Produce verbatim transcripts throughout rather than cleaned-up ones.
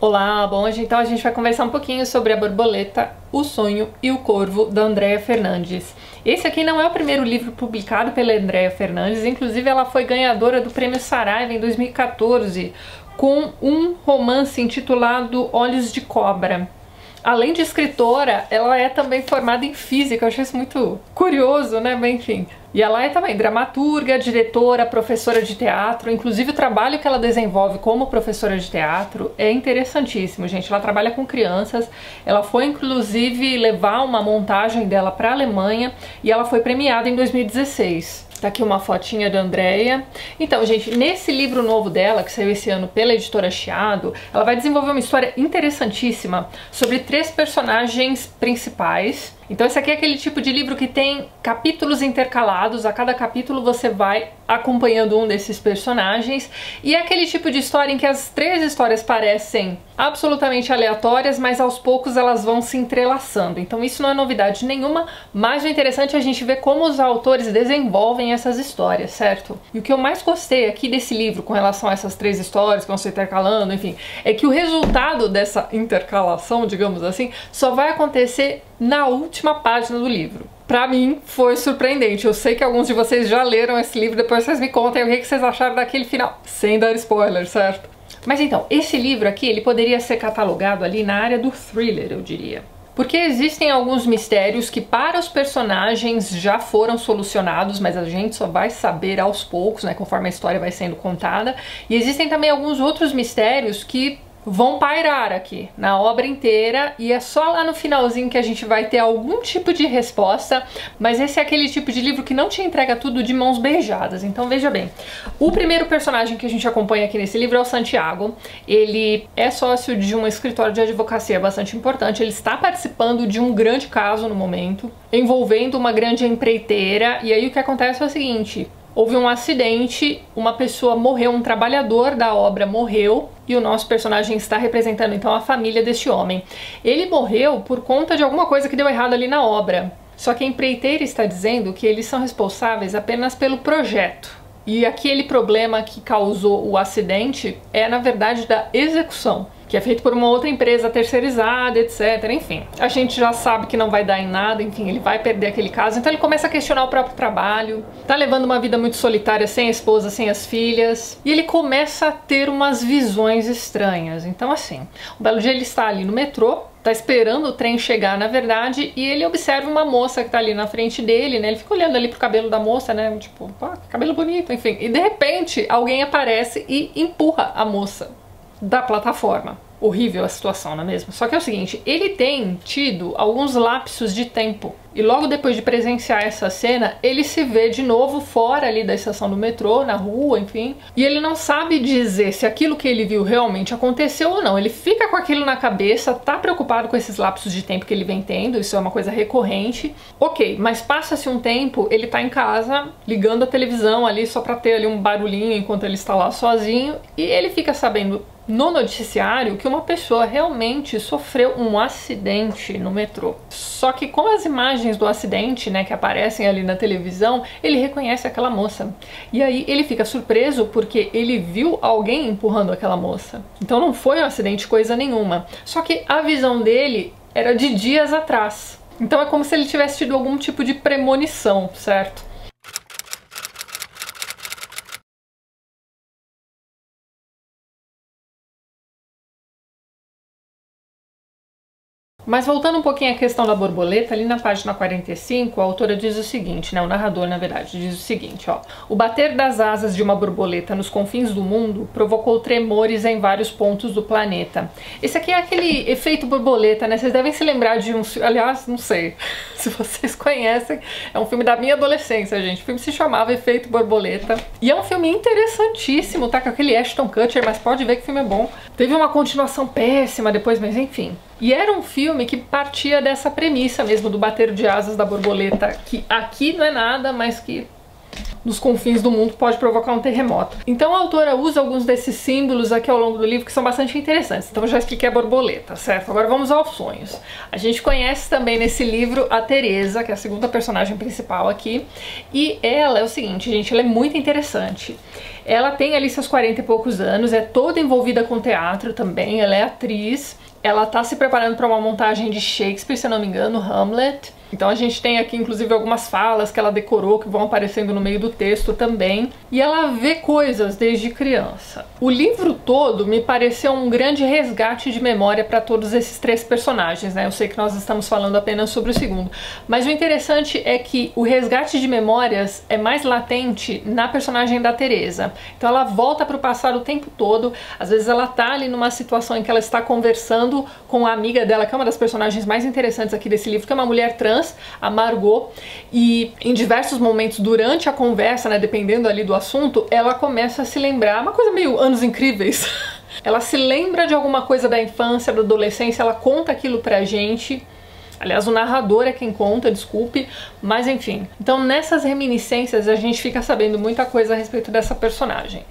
Olá, bom, hoje então a gente vai conversar um pouquinho sobre A Borboleta, o Sonho e o Corvo, da Andréa Fernandes. Esse aqui não é o primeiro livro publicado pela Andréa Fernandes, inclusive ela foi ganhadora do Prêmio Saraiva em dois mil e quatorze com um romance intitulado Olhos de Cobra. Além de escritora, ela é também formada em física, eu achei isso muito curioso, né? Mas enfim. E ela é também dramaturga, diretora, professora de teatro, inclusive o trabalho que ela desenvolve como professora de teatro é interessantíssimo, gente. Ela trabalha com crianças, ela foi inclusive levar uma montagem dela para a Alemanha e ela foi premiada em dois mil e dezesseis. Tá aqui uma fotinha da Andréa. Então, gente, nesse livro novo dela, que saiu esse ano pela editora Chiado, ela vai desenvolver uma história interessantíssima sobre três personagens principais. Então esse aqui é aquele tipo de livro que tem capítulos intercalados, a cada capítulo você vai acompanhando um desses personagens, e é aquele tipo de história em que as três histórias parecem absolutamente aleatórias, mas aos poucos elas vão se entrelaçando. Então isso não é novidade nenhuma, mas o interessante é a gente ver como os autores desenvolvem essas histórias, certo? E o que eu mais gostei aqui desse livro com relação a essas três histórias que vão se intercalando, enfim, é que o resultado dessa intercalação, digamos assim, só vai acontecer na última página do livro. Pra mim foi surpreendente. Eu sei que alguns de vocês já leram esse livro, depois vocês me contem o que vocês acharam daquele final, sem dar spoiler, certo? Mas então, esse livro aqui, ele poderia ser catalogado ali na área do thriller, eu diria. Porque existem alguns mistérios que para os personagens já foram solucionados, mas a gente só vai saber aos poucos, né, conforme a história vai sendo contada. E existem também alguns outros mistérios que vão pairar aqui na obra inteira, e é só lá no finalzinho que a gente vai ter algum tipo de resposta, mas esse é aquele tipo de livro que não te entrega tudo de mãos beijadas. Então veja bem, o primeiro personagem que a gente acompanha aqui nesse livro é o Santiago. Ele é sócio de um escritório de advocacia bastante importante, ele está participando de um grande caso no momento, envolvendo uma grande empreiteira, e aí o que acontece é o seguinte: houve um acidente, uma pessoa morreu, um trabalhador da obra morreu, e o nosso personagem está representando então a família deste homem. Ele morreu por conta de alguma coisa que deu errado ali na obra. Só que a empreiteira está dizendo que eles são responsáveis apenas pelo projeto. E aquele problema que causou o acidente é, na verdade, da execução, que é feito por uma outra empresa terceirizada, etcétera. Enfim, a gente já sabe que não vai dar em nada, enfim, ele vai perder aquele caso, então ele começa a questionar o próprio trabalho, tá levando uma vida muito solitária, sem a esposa, sem as filhas, e ele começa a ter umas visões estranhas. Então assim, um belo dia ele está ali no metrô, tá esperando o trem chegar, na verdade, e ele observa uma moça que tá ali na frente dele, né? Ele fica olhando ali pro cabelo da moça, né? Tipo, ah, cabelo bonito, enfim. E de repente, alguém aparece e empurra a moça da plataforma. Horrível a situação, não é mesmo? Só que é o seguinte, ele tem tido alguns lapsos de tempo, e logo depois de presenciar essa cena, ele se vê de novo fora ali da estação do metrô, na rua, enfim, e ele não sabe dizer se aquilo que ele viu realmente aconteceu ou não. Ele fica com aquilo na cabeça, tá preocupado com esses lapsos de tempo que ele vem tendo, isso é uma coisa recorrente. Ok, mas passa-se um tempo, ele tá em casa, ligando a televisão ali só pra ter ali um barulhinho enquanto ele está lá sozinho, e ele fica sabendo no noticiário que uma pessoa realmente sofreu um acidente no metrô. Só que com as imagens do acidente, né, que aparecem ali na televisão, ele reconhece aquela moça. E aí ele fica surpreso porque ele viu alguém empurrando aquela moça. Então não foi um acidente coisa nenhuma. Só que a visão dele era de dias atrás. Então é como se ele tivesse tido algum tipo de premonição, certo? Mas voltando um pouquinho à questão da borboleta, ali na página quarenta e cinco, a autora diz o seguinte, né, o narrador, na verdade, diz o seguinte, ó: o bater das asas de uma borboleta nos confins do mundo provocou tremores em vários pontos do planeta. Esse aqui é aquele efeito borboleta, né, vocês devem se lembrar de um, aliás, não sei se vocês conhecem, é um filme da minha adolescência, gente, o filme se chamava Efeito Borboleta, e é um filme interessantíssimo, tá, com aquele Ashton Kutcher, mas pode ver que o filme é bom. Teve uma continuação péssima depois, mas enfim. E era um filme que partia dessa premissa mesmo, do bater de asas da borboleta, que aqui não é nada, mas que nos confins do mundo pode provocar um terremoto. Então a autora usa alguns desses símbolos aqui ao longo do livro que são bastante interessantes. Então eu já expliquei a borboleta, certo? Agora vamos aos sonhos. A gente conhece também nesse livro a Teresa, que é a segunda personagem principal aqui, e ela é o seguinte, gente, ela é muito interessante. Ela tem ali seus quarenta e poucos anos, é toda envolvida com teatro também, ela é atriz, ela tá se preparando para uma montagem de Shakespeare, se eu não me engano, Hamlet. Então a gente tem aqui inclusive algumas falas que ela decorou que vão aparecendo no meio do texto também. E ela vê coisas desde criança. O livro todo me pareceu um grande resgate de memória para todos esses três personagens, né? Eu sei que nós estamos falando apenas sobre o segundo. Mas o interessante é que o resgate de memórias é mais latente na personagem da Teresa. Então ela volta para o passado o tempo todo. Às vezes ela tá ali numa situação em que ela está conversando com a amiga dela, que é uma das personagens mais interessantes aqui desse livro, que é uma mulher trans, a Margot, e em diversos momentos durante a conversa, né, dependendo ali do assunto, ela começa a se lembrar, uma coisa meio Anos Incríveis. Ela se lembra de alguma coisa da infância, da adolescência, ela conta aquilo pra gente. Aliás, o narrador é quem conta, desculpe, mas enfim. Então nessas reminiscências a gente fica sabendo muita coisa a respeito dessa personagem.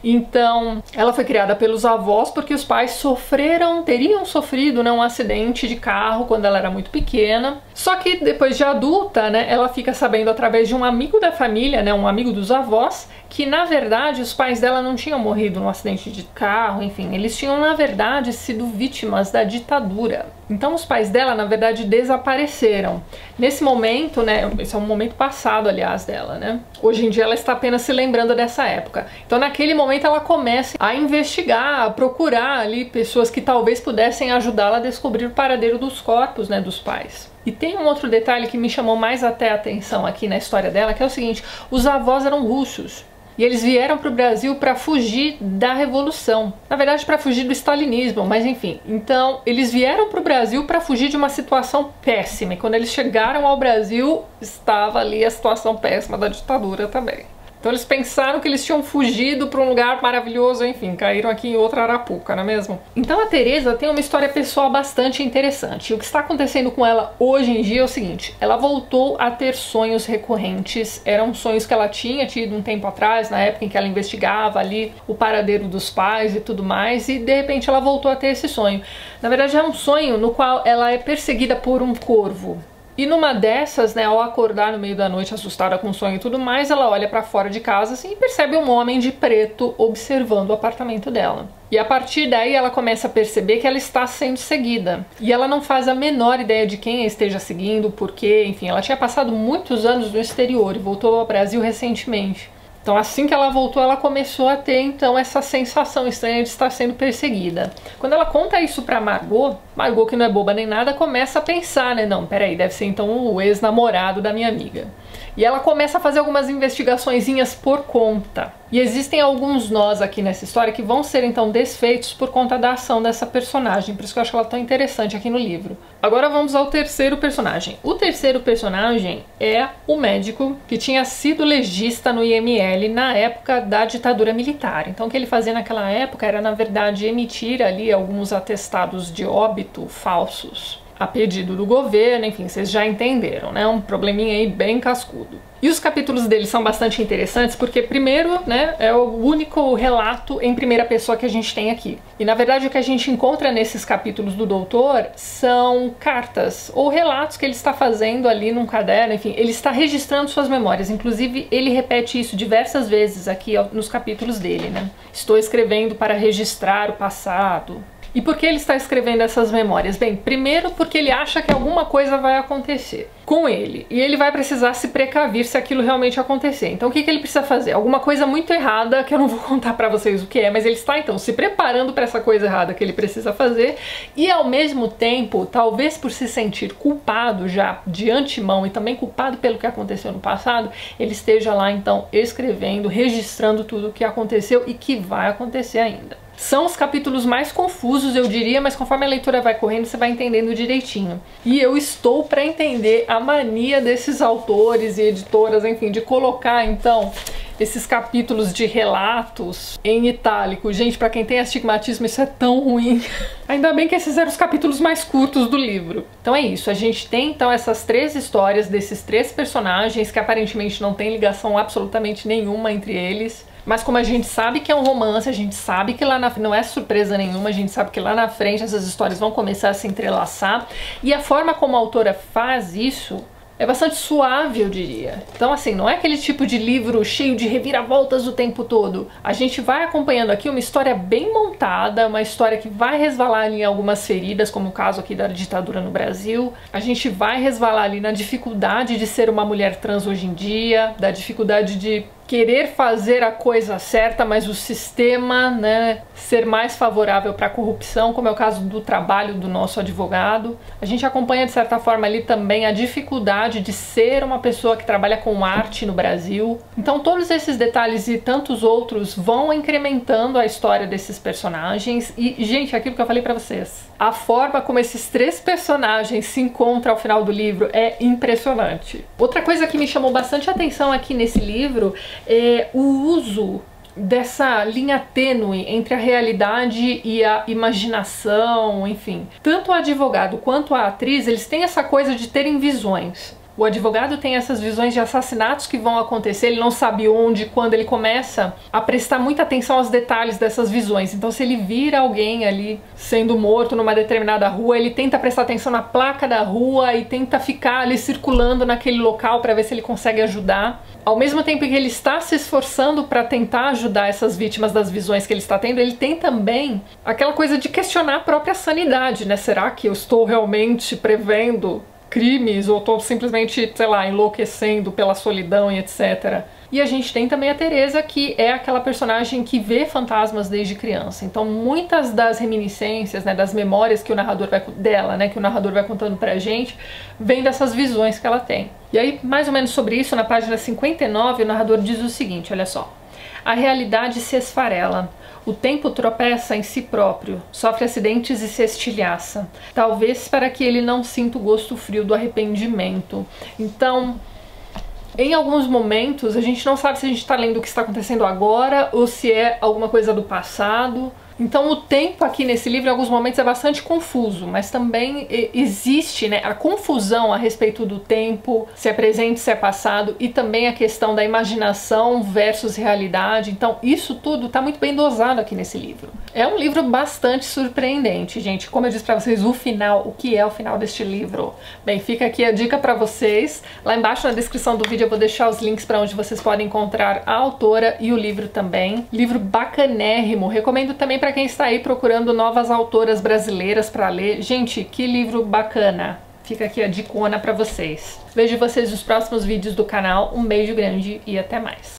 Então, ela foi criada pelos avós porque os pais sofreram, teriam sofrido, né, um acidente de carro quando ela era muito pequena. Só que depois de adulta, né, ela fica sabendo através de um amigo da família, né, um amigo dos avós, que na verdade os pais dela não tinham morrido num acidente de carro, enfim, eles tinham na verdade sido vítimas da ditadura. Então os pais dela na verdade desapareceram. Nesse momento, né, esse é um momento passado, aliás, dela, né? Hoje em dia ela está apenas se lembrando dessa época. Então naquele momento ela começa a investigar, a procurar ali pessoas que talvez pudessem ajudá-la a descobrir o paradeiro dos corpos, né, dos pais. E tem um outro detalhe que me chamou mais até a atenção aqui na história dela, que é o seguinte: os avós eram russos. E eles vieram para o Brasil para fugir da Revolução. Na verdade, para fugir do stalinismo, mas enfim. Então, eles vieram para o Brasil para fugir de uma situação péssima. E quando eles chegaram ao Brasil, estava ali a situação péssima da ditadura também. Então eles pensaram que eles tinham fugido para um lugar maravilhoso, enfim, caíram aqui em outra Arapuca, não é mesmo? Então a Teresa tem uma história pessoal bastante interessante. E o que está acontecendo com ela hoje em dia é o seguinte: ela voltou a ter sonhos recorrentes. Eram sonhos que ela tinha tido um tempo atrás, na época em que ela investigava ali o paradeiro dos pais e tudo mais, e de repente ela voltou a ter esse sonho. Na verdade é um sonho no qual ela é perseguida por um corvo. E numa dessas, né, ao acordar no meio da noite assustada com o sonho e tudo mais, ela olha pra fora de casa assim, e percebe um homem de preto observando o apartamento dela. E a partir daí ela começa a perceber que ela está sendo seguida. E ela não faz a menor ideia de quem a esteja seguindo, porque, enfim, ela tinha passado muitos anos no exterior e voltou ao Brasil recentemente. Então assim que ela voltou, ela começou a ter então essa sensação estranha de estar sendo perseguida. Quando ela conta isso pra Margot, Margot, que não é boba nem nada, começa a pensar, né, não, peraí, deve ser então o ex-namorado da minha amiga. E ela começa a fazer algumas investigaçõezinhas por conta. E existem alguns nós aqui nessa história que vão ser então desfeitos por conta da ação dessa personagem. Por isso que eu acho ela tão interessante aqui no livro. Agora vamos ao terceiro personagem. O terceiro personagem é o médico que tinha sido legista no I M L na época da ditadura militar. Então o que ele fazia naquela época era, na verdade, emitir ali alguns atestados de óbito falsos a pedido do governo, enfim, vocês já entenderam, né? Um probleminha aí bem cascudo. E os capítulos dele são bastante interessantes porque, primeiro, né, é o único relato em primeira pessoa que a gente tem aqui. E, na verdade, o que a gente encontra nesses capítulos do doutor são cartas ou relatos que ele está fazendo ali num caderno, enfim, ele está registrando suas memórias. Inclusive, ele repete isso diversas vezes aqui nos capítulos dele, né? Estou escrevendo para registrar o passado. E por que ele está escrevendo essas memórias? Bem, primeiro porque ele acha que alguma coisa vai acontecer com ele. E ele vai precisar se precaver se aquilo realmente acontecer. Então o que, que ele precisa fazer? Alguma coisa muito errada, que eu não vou contar pra vocês o que é, mas ele está então se preparando para essa coisa errada que ele precisa fazer. E ao mesmo tempo, talvez por se sentir culpado já de antemão e também culpado pelo que aconteceu no passado, ele esteja lá então escrevendo, registrando tudo o que aconteceu e que vai acontecer ainda. São os capítulos mais confusos, eu diria, mas conforme a leitura vai correndo, você vai entendendo direitinho. E eu estou para entender a mania desses autores e editoras, enfim, de colocar, então, esses capítulos de relatos em itálico. Gente, pra quem tem astigmatismo, isso é tão ruim. Ainda bem que esses eram os capítulos mais curtos do livro. Então é isso, a gente tem então essas três histórias desses três personagens que aparentemente não tem ligação absolutamente nenhuma entre eles. Mas como a gente sabe que é um romance, a gente sabe que lá na frente, não é surpresa nenhuma, a gente sabe que lá na frente essas histórias vão começar a se entrelaçar. E a forma como a autora faz isso é bastante suave, eu diria. Então, assim, não é aquele tipo de livro cheio de reviravoltas o tempo todo. A gente vai acompanhando aqui uma história bem montada, uma história que vai resvalar ali em algumas feridas, como o caso aqui da ditadura no Brasil. A gente vai resvalar ali na dificuldade de ser uma mulher trans hoje em dia, da dificuldade de querer fazer a coisa certa, mas o sistema, né, ser mais favorável para a corrupção, como é o caso do trabalho do nosso advogado. A gente acompanha, de certa forma, ali também a dificuldade de ser uma pessoa que trabalha com arte no Brasil. Então todos esses detalhes e tantos outros vão incrementando a história desses personagens. E, gente, aquilo que eu falei para vocês, a forma como esses três personagens se encontram ao final do livro é impressionante. Outra coisa que me chamou bastante atenção aqui nesse livro é o uso dessa linha tênue entre a realidade e a imaginação, enfim. Tanto o advogado quanto a atriz, eles têm essa coisa de terem visões. O advogado tem essas visões de assassinatos que vão acontecer, ele não sabe onde, quando, ele começa a prestar muita atenção aos detalhes dessas visões. Então se ele vira alguém ali sendo morto numa determinada rua, ele tenta prestar atenção na placa da rua e tenta ficar ali circulando naquele local para ver se ele consegue ajudar. Ao mesmo tempo que ele está se esforçando para tentar ajudar essas vítimas das visões que ele está tendo, ele tem também aquela coisa de questionar a própria sanidade, né? Será que eu estou realmente prevendo crimes ou estou simplesmente, sei lá, enlouquecendo pela solidão e etcétera. E a gente tem também a Teresa, que é aquela personagem que vê fantasmas desde criança. Então muitas das reminiscências, né, das memórias que o narrador vai dela, né, que o narrador vai contando pra gente, vem dessas visões que ela tem. E aí, mais ou menos sobre isso, na página cinquenta e nove, o narrador diz o seguinte, olha só: a realidade se esfarela. O tempo tropeça em si próprio, sofre acidentes e se estilhaça, talvez para que ele não sinta o gosto frio do arrependimento. Então, em alguns momentos, a gente não sabe se a gente está lendo o que está acontecendo agora ou se é alguma coisa do passado. Então o tempo aqui nesse livro em alguns momentos é bastante confuso, mas também existe, né, a confusão a respeito do tempo, se é presente, se é passado, e também a questão da imaginação versus realidade. Então isso tudo está muito bem dosado aqui nesse livro. É um livro bastante surpreendente, gente. Como eu disse para vocês, o final, o que é o final deste livro? Bem, fica aqui a dica para vocês. Lá embaixo na descrição do vídeo eu vou deixar os links para onde vocês podem encontrar a autora e o livro também. Livro bacanérrimo, recomendo também para quem está aí procurando novas autoras brasileiras para ler. Gente, que livro bacana! Fica aqui a dicona para vocês. Vejo vocês nos próximos vídeos do canal. Um beijo grande e até mais!